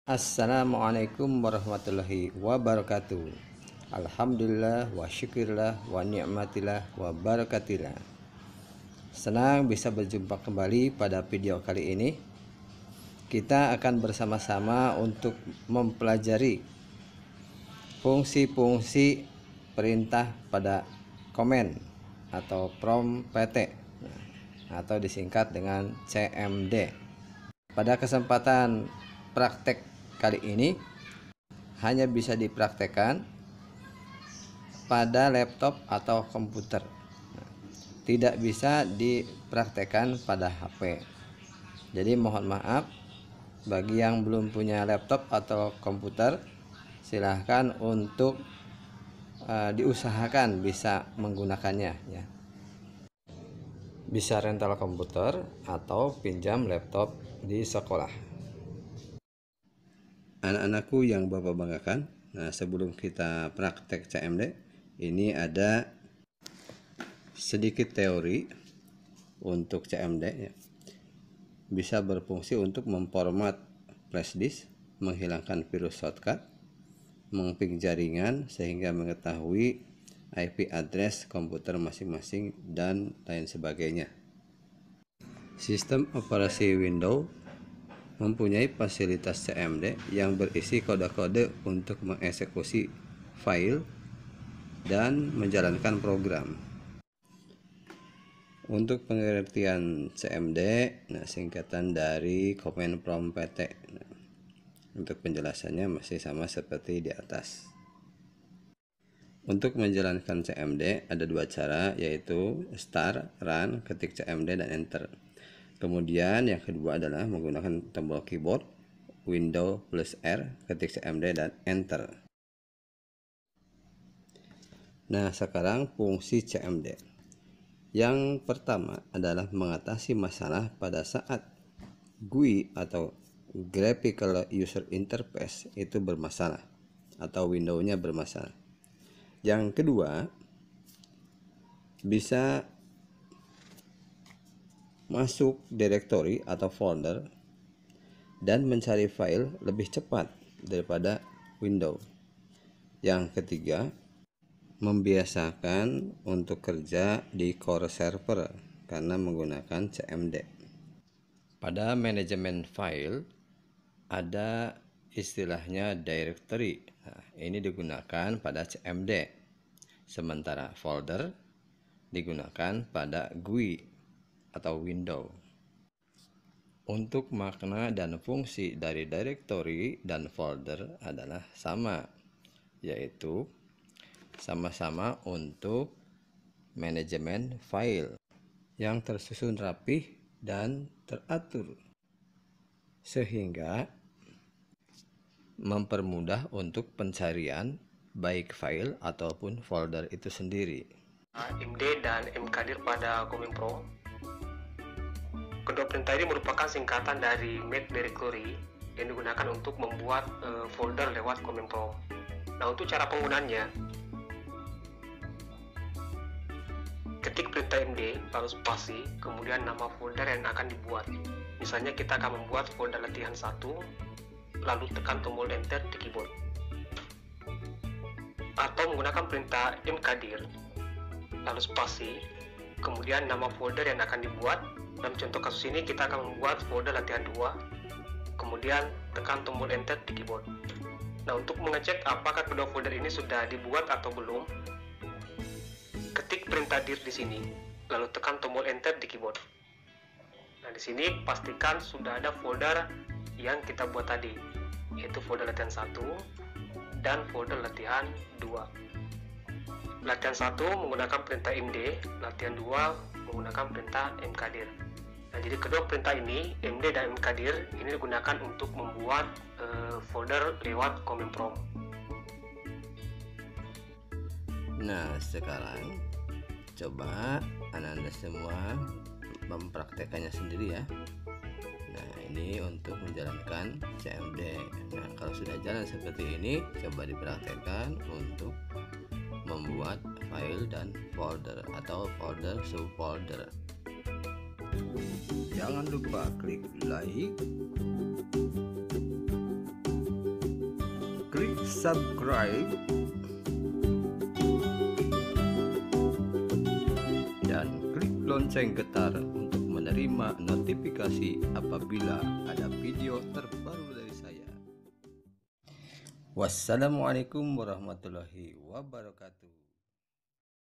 Assalamualaikum warahmatullahi wabarakatuh. Alhamdulillah wa syukurillah wa ni'matillah wa barakatillah. Senang bisa berjumpa kembali pada video kali ini. Kita akan bersama-sama untuk mempelajari fungsi-fungsi perintah pada command atau prompt PT atau disingkat dengan CMD. Pada kesempatan praktek kali ini hanya bisa dipraktekkan pada laptop atau komputer, tidak bisa dipraktekkan pada HP. Jadi mohon maaf bagi yang belum punya laptop atau komputer, silahkan untuk diusahakan bisa menggunakannya ya. Bisa rental komputer atau pinjam laptop di sekolah. Anak-anakku yang Bapak banggakan, nah sebelum kita praktek CMD, ini ada sedikit teori untuk CMD ya. Bisa berfungsi untuk memformat flash disk, menghilangkan virus shortcut, mengping jaringan sehingga mengetahui IP address komputer masing-masing dan lain sebagainya. Sistem operasi Windows mempunyai fasilitas CMD yang berisi kode-kode untuk mengeksekusi file dan menjalankan program. Untuk pengertian CMD, singkatan dari Command Prompt PT. Untuk penjelasannya masih sama seperti di atas. Untuk menjalankan CMD ada dua cara, yaitu start, run, ketik CMD dan enter. Kemudian yang kedua adalah menggunakan tombol keyboard Windows plus R, ketik CMD dan enter. Nah sekarang fungsi CMD. Yang pertama adalah mengatasi masalah pada saat GUI atau Graphical User Interface itu bermasalah atau Windows-nya bermasalah. Yang kedua bisa masuk directory atau folder dan mencari file lebih cepat daripada Windows. Yang ketiga, membiasakan untuk kerja di core server karena menggunakan CMD. Pada manajemen file ada istilahnya directory. Nah, ini digunakan pada CMD. Sementara folder digunakan pada GUI atau window. Untuk makna dan fungsi dari directory dan folder adalah sama, yaitu sama-sama untuk manajemen file yang tersusun rapih dan teratur sehingga mempermudah untuk pencarian baik file ataupun folder itu sendiri. MD dan mkdir pada Command Prompt. Kedua perintah ini merupakan singkatan dari make directory yang digunakan untuk membuat folder lewat Command Prompt. Nah, untuk cara penggunaannya, ketik perintah MD lalu spasi, kemudian nama folder yang akan dibuat. Misalnya kita akan membuat folder latihan 1, lalu tekan tombol enter di keyboard. Atau menggunakan perintah mkdir lalu spasi, kemudian nama folder yang akan dibuat. Dalam contoh kasus ini kita akan membuat folder latihan 2, kemudian tekan tombol enter di keyboard. Nah, untuk mengecek apakah kedua folder ini sudah dibuat atau belum, ketik perintah dir di sini, lalu tekan tombol enter di keyboard. Nah, di sini pastikan sudah ada folder yang kita buat tadi, yaitu folder latihan 1 dan folder latihan 2. Latihan 1 menggunakan perintah md, latihan 2 menggunakan perintah mkdir. Nah, jadi kedua perintah ini, md dan mkdir, ini digunakan untuk membuat folder lewat Command Prompt. Nah, sekarang coba anak-anak semua mempraktekannya sendiri ya. Nah, ini untuk menjalankan CMD. Nah, kalau sudah jalan seperti ini, coba dipraktekkan untuk membuat file dan folder atau folder subfolder. Jangan lupa klik like, klik subscribe dan klik lonceng getar untuk menerima notifikasi apabila ada video terbaru dari saya. Wassalamualaikum warahmatullahi wabarakatuh.